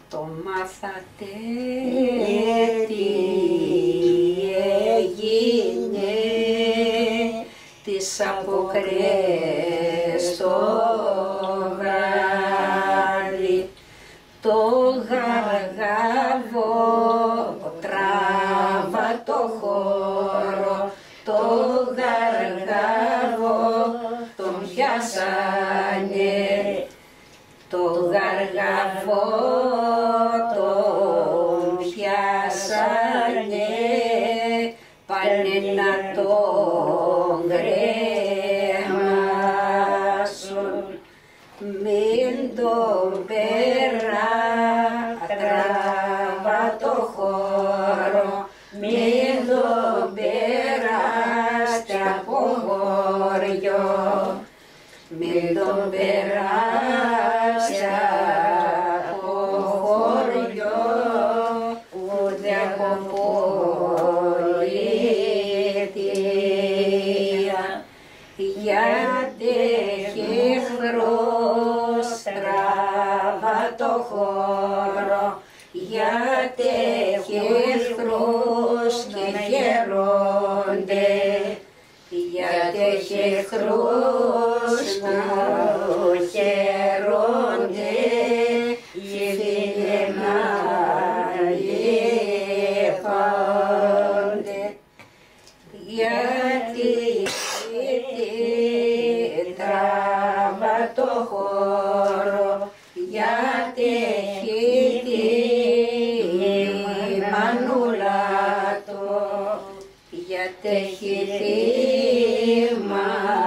Το μάθατε τι έγινε τις αποκρές στο γάρι, το Γαργάβο τράβα το χώρο, το Γαργάβο τον πιάσανε, το Γαργάβο τον πιάσανε, πάνε να τον κρέμασουν, μην τον τράβα το χώρο, μην τον περάστε από χωριό, μην τον περάστε από χωριό, ούτε από πολιτεία, γιατί έχει εχθρούς τράβα το χώρο, γιατί έχει εχθρούς και χαίρονται, γιατί έχει εχθρούς που χαίρονται, οι φίλοι να λυπώνται, γιατί τράβα το χώρο, γιατί έχει τη μανούλα του, γιατί έχει τη